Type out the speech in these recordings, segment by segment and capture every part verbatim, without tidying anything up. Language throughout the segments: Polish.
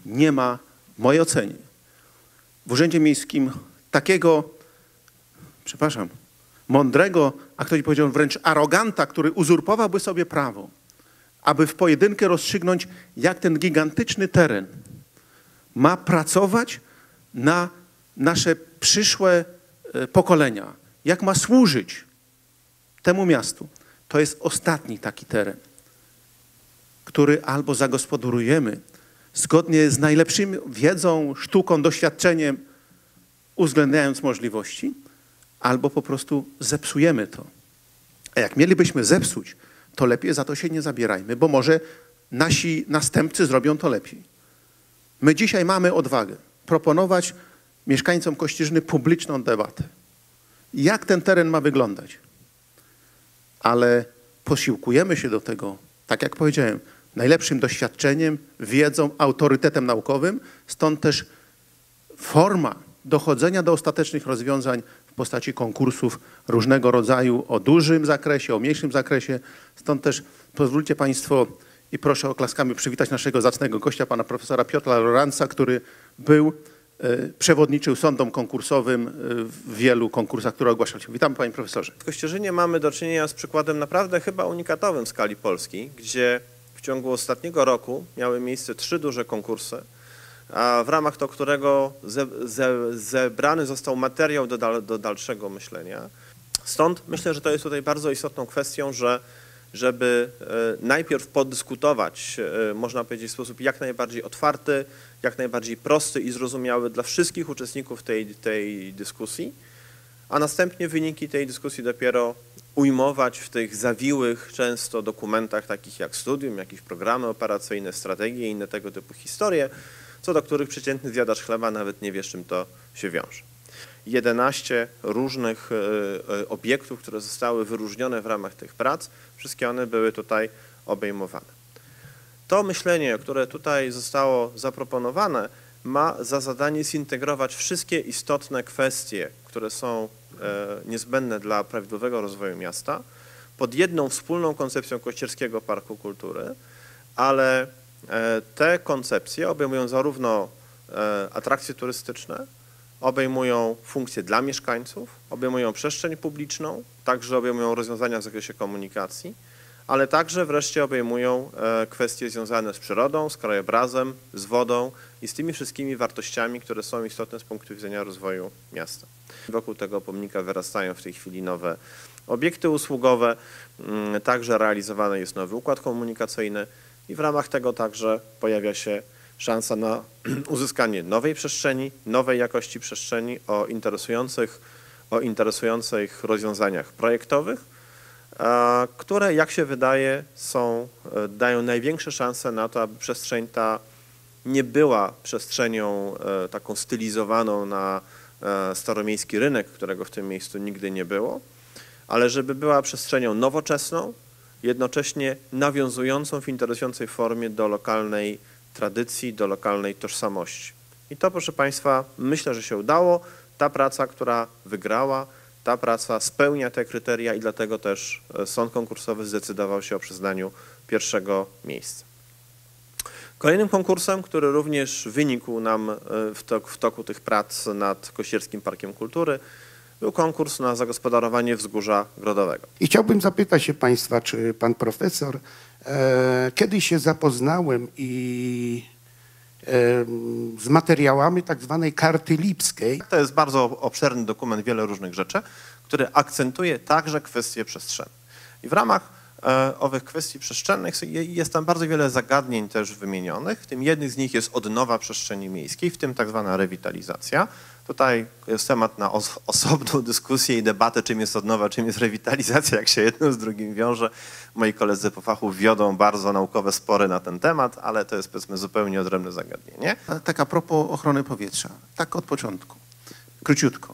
nie ma, w mojej ocenie, w Urzędzie Miejskim takiego, przepraszam, mądrego, a ktoś powiedział wręcz aroganta, który uzurpowałby sobie prawo, aby w pojedynkę rozstrzygnąć, jak ten gigantyczny teren ma pracować na nasze przyszłe pokolenia, jak ma służyć temu miastu. To jest ostatni taki teren, który albo zagospodarujemy zgodnie z najlepszą wiedzą, sztuką, doświadczeniem, uwzględniając możliwości, albo po prostu zepsujemy to. A jak mielibyśmy zepsuć, to lepiej za to się nie zabierajmy, bo może nasi następcy zrobią to lepiej. My dzisiaj mamy odwagę proponować mieszkańcom Kościerzyny publiczną debatę. Jak ten teren ma wyglądać? Ale posiłkujemy się do tego, tak jak powiedziałem, najlepszym doświadczeniem, wiedzą, autorytetem naukowym, stąd też forma dochodzenia do ostatecznych rozwiązań w postaci konkursów różnego rodzaju o dużym zakresie, o mniejszym zakresie. Stąd też pozwólcie Państwo i proszę oklaskami przywitać naszego zacnego gościa, pana profesora Piotra Loranca, który był, e, przewodniczył sądom konkursowym w wielu konkursach, które ogłaszał się. Witamy, panie profesorze. W Kościerzynie mamy do czynienia z przykładem naprawdę chyba unikatowym w skali Polski, gdzie w ciągu ostatniego roku miały miejsce trzy duże konkursy, a w ramach to którego ze, ze, zebrany został materiał do, dal, do dalszego myślenia. Stąd myślę, że to jest tutaj bardzo istotną kwestią, że żeby najpierw podyskutować, można powiedzieć, w sposób jak najbardziej otwarty, jak najbardziej prosty i zrozumiały dla wszystkich uczestników tej, tej dyskusji, a następnie wyniki tej dyskusji dopiero ujmować w tych zawiłych często dokumentach takich jak studium, jakieś programy operacyjne, strategie i inne tego typu historie, co do których przeciętny zjadacz chleba nawet nie wie, z czym to się wiąże. jedenaście różnych obiektów, które zostały wyróżnione w ramach tych prac, wszystkie one były tutaj obejmowane. To myślenie, które tutaj zostało zaproponowane, ma za zadanie zintegrować wszystkie istotne kwestie, które są niezbędne dla prawidłowego rozwoju miasta pod jedną wspólną koncepcją Kościerskiego Parku Kultury, ale te koncepcje obejmują zarówno atrakcje turystyczne, obejmują funkcje dla mieszkańców, obejmują przestrzeń publiczną, także obejmują rozwiązania w zakresie komunikacji, ale także wreszcie obejmują kwestie związane z przyrodą, z krajobrazem, z wodą i z tymi wszystkimi wartościami, które są istotne z punktu widzenia rozwoju miasta. Wokół tego pomnika wyrastają w tej chwili nowe obiekty usługowe, także realizowany jest nowy układ komunikacyjny i w ramach tego także pojawia się szansa na uzyskanie nowej przestrzeni, nowej jakości przestrzeni o interesujących, o interesujących rozwiązaniach projektowych, które, jak się wydaje, są, dają największe szanse na to, aby przestrzeń ta nie była przestrzenią taką stylizowaną na staromiejski rynek, którego w tym miejscu nigdy nie było, ale żeby była przestrzenią nowoczesną, jednocześnie nawiązującą w interesującej formie do lokalnej tradycji, do lokalnej tożsamości. I to, proszę Państwa, myślę, że się udało. Ta praca, która wygrała, ta praca spełnia te kryteria i dlatego też sąd konkursowy zdecydował się o przyznaniu pierwszego miejsca. Kolejnym konkursem, który również wynikł nam w, tok, w toku tych prac nad Kościerskim Parkiem Kultury, był konkurs na zagospodarowanie wzgórza Grodowego. I chciałbym zapytać się Państwa, czy Pan Profesor, e, kiedyś się zapoznałem i e, z materiałami tak zwanej karty lipskiej. To jest bardzo obszerny dokument, wiele różnych rzeczy, który akcentuje także kwestie przestrzenne. I w ramach e, owych kwestii przestrzennych jest tam bardzo wiele zagadnień też wymienionych, w tym jednym z nich jest odnowa przestrzeni miejskiej, w tym tak zwana rewitalizacja. Tutaj jest temat na os osobną dyskusję i debatę, czym jest odnowa, czym jest rewitalizacja, jak się jedno z drugim wiąże. Moi koledzy po fachu wiodą bardzo naukowe spory na ten temat, ale to jest, powiedzmy, zupełnie odrębne zagadnienie. Tak a propos ochrony powietrza, tak od początku, króciutko.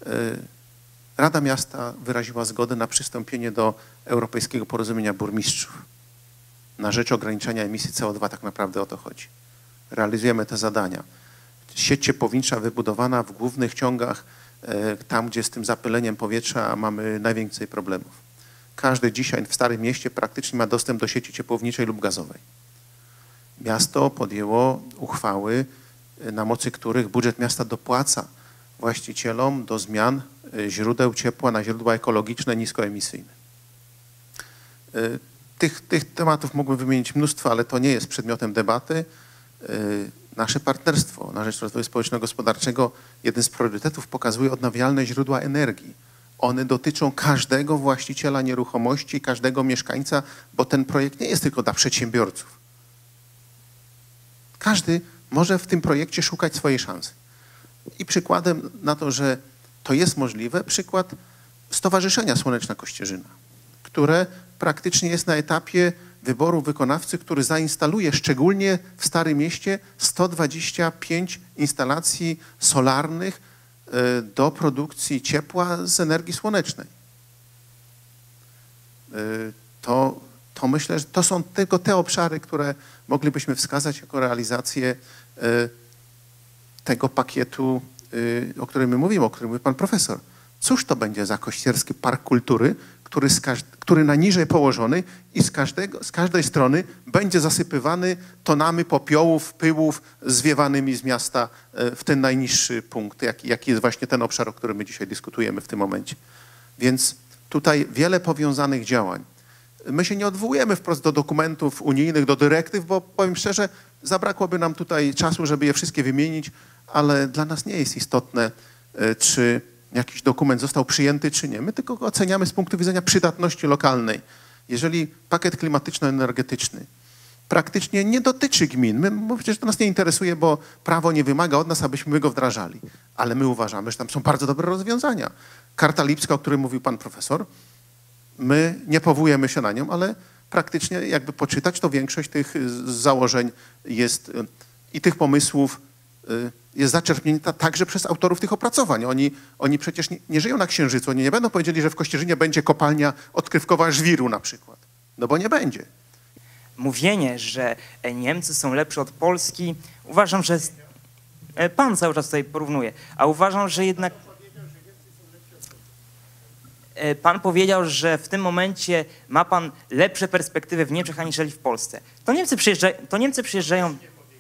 Rada Miasta wyraziła zgodę na przystąpienie do Europejskiego Porozumienia Burmistrzów na rzecz ograniczenia emisji C O dwa, tak naprawdę o to chodzi. Realizujemy te zadania. Sieć ciepłownicza wybudowana w głównych ciągach, tam gdzie z tym zapyleniem powietrza mamy najwięcej problemów. Każdy dzisiaj w Starym Mieście praktycznie ma dostęp do sieci ciepłowniczej lub gazowej. miasto podjęło uchwały, na mocy których budżet miasta dopłaca właścicielom do zmian źródeł ciepła na źródła ekologiczne, niskoemisyjne. Tych, tych tematów mógłbym wymienić mnóstwo, ale to nie jest przedmiotem debaty. Nasze partnerstwo na rzecz rozwoju społeczno-gospodarczego, jeden z priorytetów pokazuje odnawialne źródła energii. One dotyczą każdego właściciela nieruchomości, każdego mieszkańca, bo ten projekt nie jest tylko dla przedsiębiorców. Każdy może w tym projekcie szukać swojej szansy. I przykładem na to, że to jest możliwe, przykład Stowarzyszenia Słoneczna Kościerzyna, które praktycznie jest na etapie wyboru wykonawcy, który zainstaluje szczególnie w Starym Mieście sto dwadzieścia pięć instalacji solarnych do produkcji ciepła z energii słonecznej. To, to myślę, że to są tylko te obszary, które moglibyśmy wskazać jako realizację tego pakietu, o którym my mówimy, o którym mówi pan profesor. Cóż to będzie za kościerski park kultury, który, z każd- który na niżej położony i z, każdego, z każdej strony będzie zasypywany tonami popiołów, pyłów zwiewanymi z miasta w ten najniższy punkt, jaki, jaki jest właśnie ten obszar, o którym my dzisiaj dyskutujemy w tym momencie. Więc tutaj wiele powiązanych działań. My się nie odwołujemy wprost do dokumentów unijnych, do dyrektyw, bo powiem szczerze, zabrakłoby nam tutaj czasu, żeby je wszystkie wymienić, ale dla nas nie jest istotne, czy jakiś dokument został przyjęty, czy nie. My tylko go oceniamy z punktu widzenia przydatności lokalnej. Jeżeli pakiet klimatyczno-energetyczny praktycznie nie dotyczy gmin, my, bo przecież to nas nie interesuje, bo prawo nie wymaga od nas, abyśmy go wdrażali, ale my uważamy, że tam są bardzo dobre rozwiązania. Karta Lipska, o której mówił pan profesor, my nie powołujemy się na nią, ale praktycznie jakby poczytać, to większość tych założeń jest i tych pomysłów jest zaczerpnięta także przez autorów tych opracowań. Oni, oni przecież nie, nie żyją na Księżycu. Oni nie będą powiedzieli, że w Kościerzynie będzie kopalnia odkrywkowa żwiru na przykład. No bo nie będzie. Mówienie, że Niemcy są lepsze od Polski, uważam, że pan cały czas tutaj porównuje, a uważam, że jednak pan powiedział, że w tym momencie ma pan lepsze perspektywy w Niemczech aniżeli w Polsce. To Niemcy przyjeżdżają, to Niemcy przyjeżdżają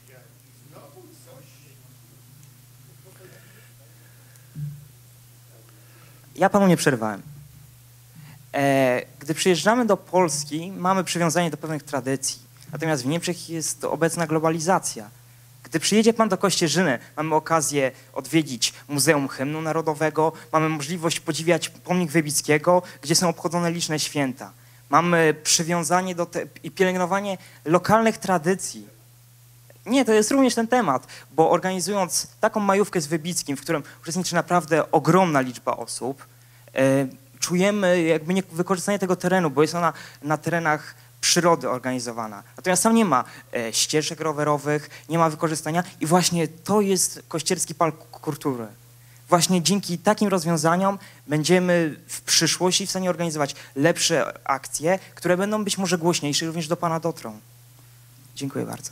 Ja panu nie przerwałem. E, gdy przyjeżdżamy do Polski, mamy przywiązanie do pewnych tradycji. Natomiast w Niemczech jest obecna globalizacja. Gdy przyjedzie pan do Kościerzyny, mamy okazję odwiedzić Muzeum Hymnu Narodowego, mamy możliwość podziwiać pomnik Wybickiego, gdzie są obchodzone liczne święta. Mamy przywiązanie do te, i pielęgnowanie lokalnych tradycji. Nie, to jest również ten temat, bo organizując taką majówkę z Wybickim, w którym uczestniczy naprawdę ogromna liczba osób, e, czujemy jakby nie wykorzystanie tego terenu, bo jest ona na terenach przyrody organizowana. Natomiast tam nie ma e, ścieżek rowerowych, nie ma wykorzystania i właśnie to jest Kościerski Park Kultury. Właśnie dzięki takim rozwiązaniom będziemy w przyszłości w stanie organizować lepsze akcje, które będą być może głośniejsze i również do pana dotrą. Dziękuję bardzo.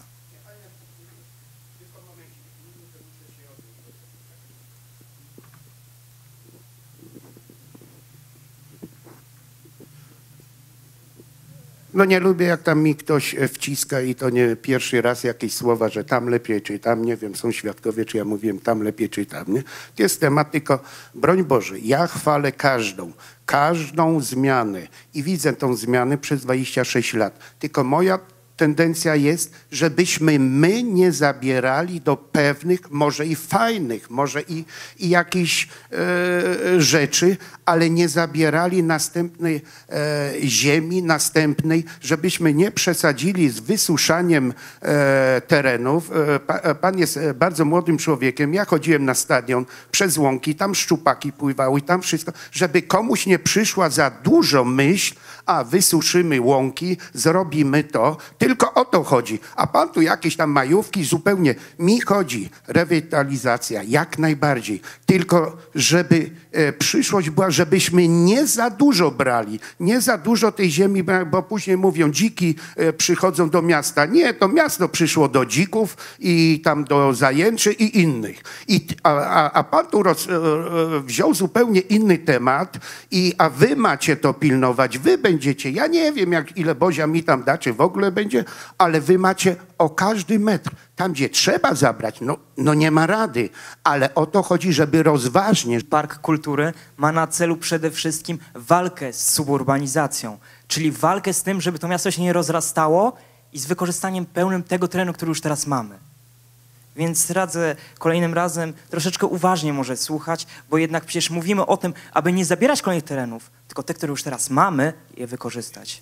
No nie lubię, jak tam mi ktoś wciska i to nie pierwszy raz jakieś słowa, że tam lepiej, czy tam, nie wiem, są świadkowie, czy ja mówiłem tam lepiej, czy tam, nie? To jest temat, tylko broń Boże, ja chwalę każdą, każdą zmianę i widzę tą zmianę przez dwadzieścia sześć lat. Tylko moja tendencja jest, żebyśmy my nie zabierali do pewnych, może i fajnych, może i, i jakichś e, rzeczy, ale nie zabierali następnej e, ziemi, następnej, żebyśmy nie przesadzili z wysuszaniem e, terenów. E, pa, pan jest bardzo młodym człowiekiem. Ja chodziłem na stadion przez łąki, tam szczupaki pływały, tam wszystko, żeby komuś nie przyszła za dużo myśl, a wysuszymy łąki, zrobimy to. Tylko o to chodzi. A pan tu jakieś tam majówki, zupełnie mi chodzi. Rewitalizacja, jak najbardziej. Tylko żeby e, przyszłość była, żebyśmy nie za dużo brali. Nie za dużo tej ziemi, bo później mówią, dziki e, przychodzą do miasta. Nie, to miasto przyszło do dzików i tam do zajęczy i innych. I, a, a, a pan tu roz, e, wziął zupełnie inny temat, i, a wy macie to pilnować. Wy będziecie, ja nie wiem, jak ile Bozia mi tam da, czy w ogóle będzie, ale wy macie o każdy metr. Tam, gdzie trzeba zabrać, no, no nie ma rady, ale o to chodzi, żeby rozważnie. Park Kultury ma na celu przede wszystkim walkę z suburbanizacją, czyli walkę z tym, żeby to miasto się nie rozrastało i z wykorzystaniem pełnym tego terenu, który już teraz mamy. Więc radzę kolejnym razem troszeczkę uważnie może słuchać, bo jednak przecież mówimy o tym, aby nie zabierać kolejnych terenów, tylko te, które już teraz mamy, je wykorzystać.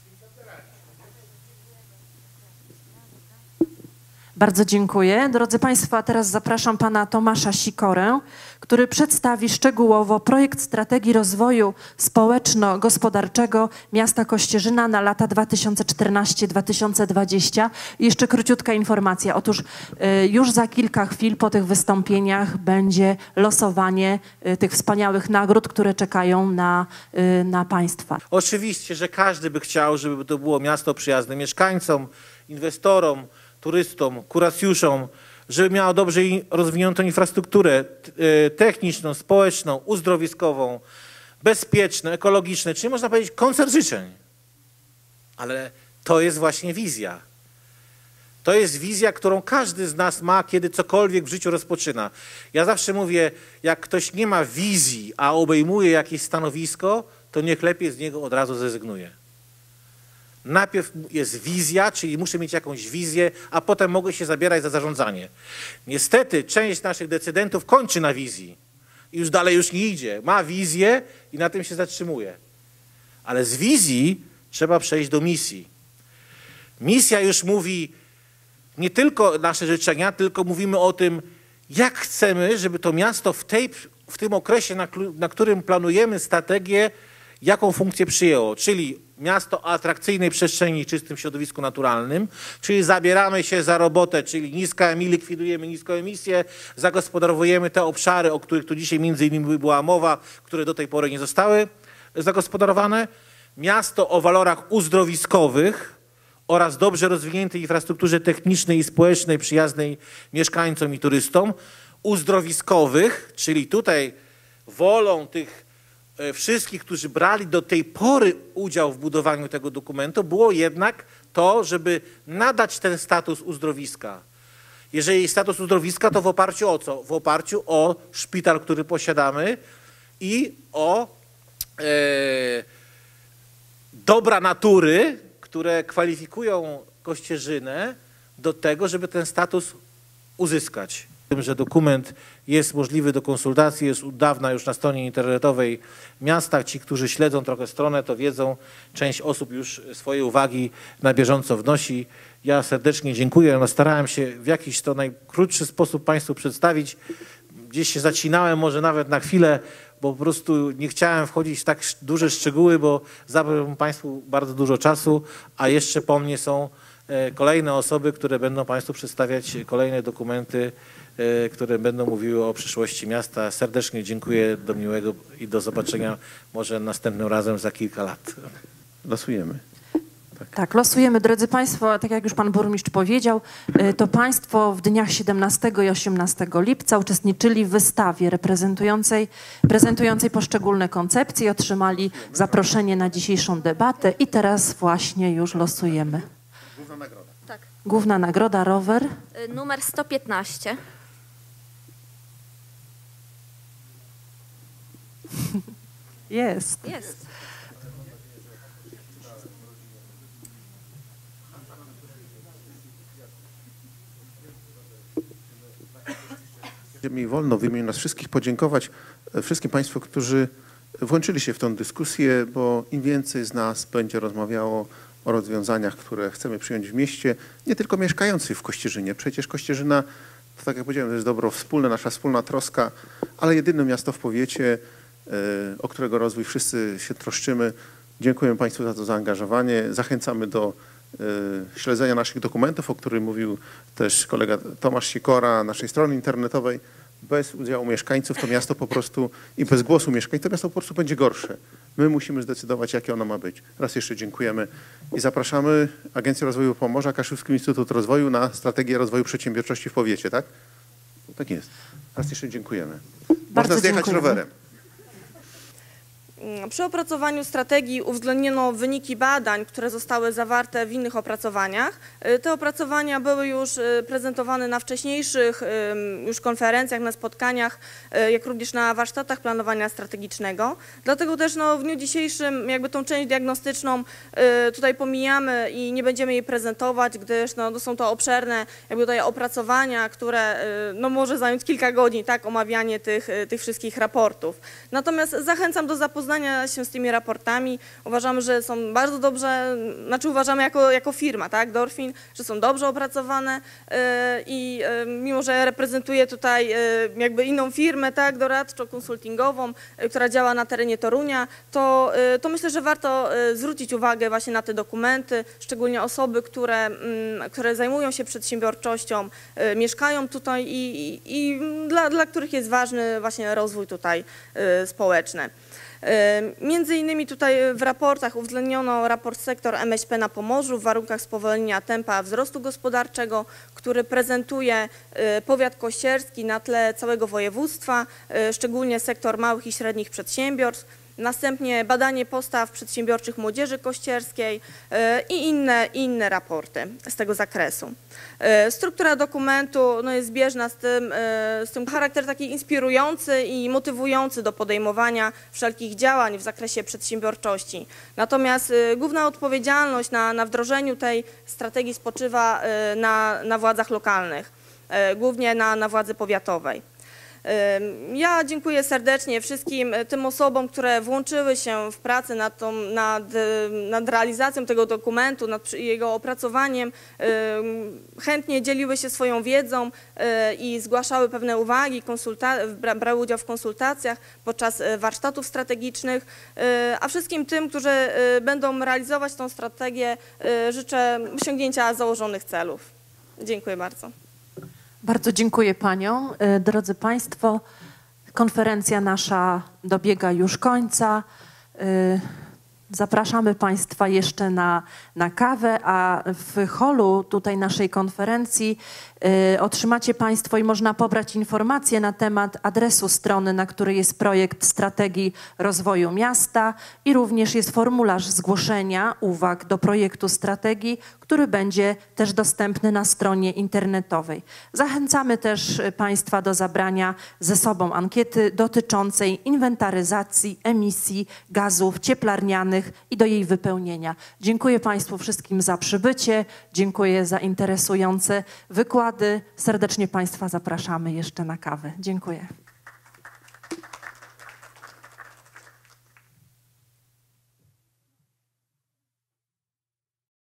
Bardzo dziękuję. Drodzy Państwo, a teraz zapraszam pana Tomasza Sikorę, który przedstawi szczegółowo projekt strategii rozwoju społeczno-gospodarczego miasta Kościerzyna na lata dwa tysiące czternaście do dwa tysiące dwudziestego. I jeszcze króciutka informacja. Otóż y, już za kilka chwil po tych wystąpieniach będzie losowanie y, tych wspaniałych nagród, które czekają na, y, na Państwa. Oczywiście, że każdy by chciał, żeby to było miasto przyjazne mieszkańcom, inwestorom, turystom, kuracjuszom, żeby miało dobrze rozwiniętą infrastrukturę techniczną, społeczną, uzdrowiskową, bezpieczną, ekologiczną, czyli można powiedzieć koncert życzeń. Ale to jest właśnie wizja. To jest wizja, którą każdy z nas ma, kiedy cokolwiek w życiu rozpoczyna. Ja zawsze mówię, jak ktoś nie ma wizji, a obejmuje jakieś stanowisko, to niech lepiej z niego od razu zrezygnuje. Najpierw jest wizja, czyli muszę mieć jakąś wizję, a potem mogę się zabierać za zarządzanie. Niestety część naszych decydentów kończy na wizji i już dalej już nie idzie. Ma wizję i na tym się zatrzymuje. Ale z wizji trzeba przejść do misji. Misja już mówi nie tylko nasze życzenia, tylko mówimy o tym, jak chcemy, żeby to miasto w, tej, w tym okresie, na, na którym planujemy strategię, jaką funkcję przyjęło, czyli miasto o atrakcyjnej przestrzeni i czystym środowisku naturalnym, czyli zabieramy się za robotę, czyli niska, likwidujemy niską emisję, zagospodarowujemy te obszary, o których tu dzisiaj między innymi była mowa, które do tej pory nie zostały zagospodarowane. Miasto o walorach uzdrowiskowych oraz dobrze rozwiniętej infrastrukturze technicznej i społecznej przyjaznej mieszkańcom i turystom, uzdrowiskowych, czyli tutaj wolą tych wszystkich, którzy brali do tej pory udział w budowaniu tego dokumentu, było jednak to, żeby nadać ten status uzdrowiska. Jeżeli status uzdrowiska, to w oparciu o co? W oparciu o szpital, który posiadamy i o e, dobra natury, które kwalifikują Kościerzynę do tego, żeby ten status uzyskać. Tym, że dokument jest możliwy do konsultacji, jest od dawna już na stronie internetowej miasta. Ci, którzy śledzą trochę stronę, to wiedzą, część osób już swoje uwagi na bieżąco wnosi. Ja serdecznie dziękuję. No, starałem się w jakiś to najkrótszy sposób Państwu przedstawić. Gdzieś się zacinałem może nawet na chwilę, bo po prostu nie chciałem wchodzić w tak duże szczegóły, bo zabrałbym Państwu bardzo dużo czasu, a jeszcze po mnie są kolejne osoby, które będą Państwu przedstawiać kolejne dokumenty, które będą mówiły o przyszłości miasta. Serdecznie dziękuję, do miłego i do zobaczenia może następnym razem za kilka lat. Losujemy. Tak. tak, losujemy. Drodzy Państwo, tak jak już Pan Burmistrz powiedział, to Państwo w dniach siedemnastego i osiemnastego lipca uczestniczyli w wystawie reprezentującej, prezentującej poszczególne koncepcje i otrzymali zaproszenie na dzisiejszą debatę i teraz właśnie już losujemy. Główna nagroda. Tak. Główna nagroda, rower. Y, Numer sto piętnaście. Jest. Jest. Mi wolno w imieniu nas wszystkich podziękować wszystkim Państwu, którzy włączyli się w tę dyskusję, bo im więcej z nas będzie rozmawiało o rozwiązaniach, które chcemy przyjąć w mieście, nie tylko mieszkających w Kościerzynie. Przecież Kościerzyna, to tak jak powiedziałem, to jest dobro wspólne, nasza wspólna troska, ale jedyne miasto w powiecie, o którego rozwój wszyscy się troszczymy. Dziękuję Państwu za to zaangażowanie. Zachęcamy do śledzenia naszych dokumentów, o których mówił też kolega Tomasz Sikora, naszej strony internetowej. Bez udziału mieszkańców to miasto po prostu i bez głosu mieszkańców to miasto po prostu będzie gorsze. My musimy zdecydować, jakie ono ma być. Raz jeszcze dziękujemy i zapraszamy Agencję Rozwoju Pomorza, Kaszubski Instytut Rozwoju na strategię rozwoju przedsiębiorczości w powiecie, tak? Tak jest. Raz jeszcze dziękujemy. Można Bardzo zjechać dziękujemy. rowerem. Przy opracowaniu strategii uwzględniono wyniki badań, które zostały zawarte w innych opracowaniach. Te opracowania były już prezentowane na wcześniejszych już konferencjach, na spotkaniach, jak również na warsztatach planowania strategicznego. Dlatego też no, w dniu dzisiejszym jakby tą część diagnostyczną tutaj pomijamy i nie będziemy jej prezentować, gdyż no, są to obszerne jakby tutaj opracowania, które no, może zająć kilka godzin, tak, omawianie tych, tych wszystkich raportów. Natomiast zachęcam do zapoznania się z tymi raportami. Uważamy, że są bardzo dobrze, znaczy uważamy jako, jako firma, tak, Dorfin, że są dobrze opracowane i mimo, że reprezentuję tutaj jakby inną firmę, tak, doradczo-konsultingową, która działa na terenie Torunia, to, to myślę, że warto zwrócić uwagę właśnie na te dokumenty, szczególnie osoby, które, które zajmują się przedsiębiorczością, mieszkają tutaj i, i, i dla, dla których jest ważny właśnie rozwój tutaj społeczny. Między innymi tutaj w raportach uwzględniono raport sektor M S P na Pomorzu w warunkach spowolnienia tempa wzrostu gospodarczego, który prezentuje powiat kościerski na tle całego województwa, szczególnie sektor małych i średnich przedsiębiorstw. Następnie badanie postaw przedsiębiorczych młodzieży kościerskiej i inne, inne raporty z tego zakresu. Struktura dokumentu no, jest zbieżna z tym, z tym charakter taki inspirujący i motywujący do podejmowania wszelkich działań w zakresie przedsiębiorczości. Natomiast główna odpowiedzialność na, na wdrożeniu tej strategii spoczywa na, na władzach lokalnych, głównie na, na władzy powiatowej. Ja dziękuję serdecznie wszystkim tym osobom, które włączyły się w pracę nad, tą, nad, nad realizacją tego dokumentu, nad jego opracowaniem. Chętnie dzieliły się swoją wiedzą i zgłaszały pewne uwagi, brały udział w konsultacjach podczas warsztatów strategicznych, a wszystkim tym, którzy będą realizować tą strategię, życzę osiągnięcia założonych celów. Dziękuję bardzo. Bardzo dziękuję paniom. Drodzy państwo, konferencja nasza dobiega już końca. Zapraszamy państwa jeszcze na, na kawę, a w holu tutaj naszej konferencji y, otrzymacie państwo i można pobrać informacje na temat adresu strony, na której jest projekt strategii rozwoju miasta i również jest formularz zgłoszenia uwag do projektu strategii, który będzie też dostępny na stronie internetowej. Zachęcamy też państwa do zabrania ze sobą ankiety dotyczącej inwentaryzacji emisji gazów cieplarnianych i do jej wypełnienia. Dziękuję państwu wszystkim za przybycie, dziękuję za interesujące wykłady. Serdecznie państwa zapraszamy jeszcze na kawę. Dziękuję.